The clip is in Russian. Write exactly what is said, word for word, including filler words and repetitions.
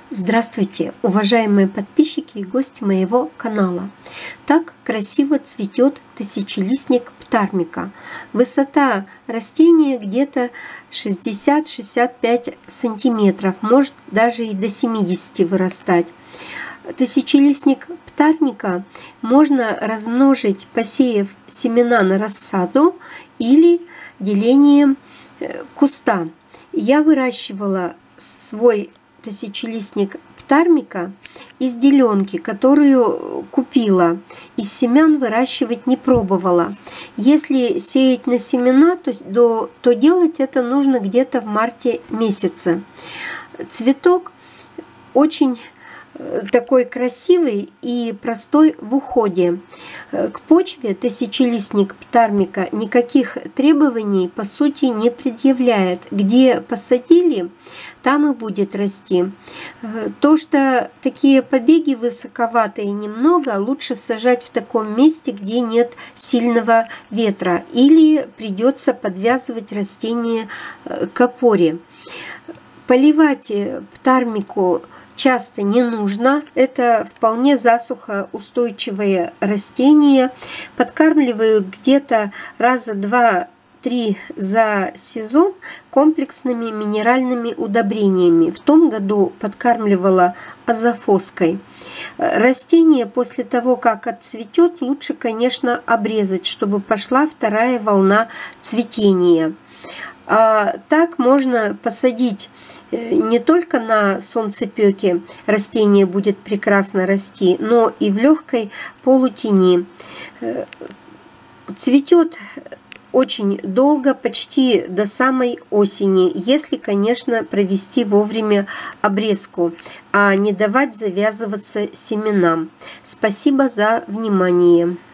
Здравствуйте, уважаемые подписчики и гости моего канала. Так красиво цветет тысячелистник птармика. Высота растения где-то шестьдесят-шестьдесят пять сантиметров, может даже и до семидесяти вырастать. Тысячелистник птарника можно размножить, посеяв семена на рассаду или делением куста. Я выращивала свой тысячелистник птармика из деленки, которую купила. Из семян выращивать не пробовала. Если сеять на семена, то, то, то делать это нужно где-то в марте месяце. Цветок очень такой красивый и простой в уходе. К почве тысячелистник птармика никаких требований по сути не предъявляет. Где посадили, там и будет расти. То, что такие побеги высоковатые немного, лучше сажать в таком месте, где нет сильного ветра, или придется подвязывать растение к опоре. Поливать птармику часто не нужно, это вполне засухоустойчивое растение. Подкармливаю где-то раза два-три за сезон комплексными минеральными удобрениями. В том году подкармливала азофоской. Растение после того, как отцветет, лучше, конечно, обрезать, чтобы пошла вторая волна цветения. А так можно посадить не только на солнцепёке, растение будет прекрасно расти, но и в легкой полутени. Цветет очень долго, почти до самой осени, если, конечно, провести вовремя обрезку, а не давать завязываться семенам. Спасибо за внимание.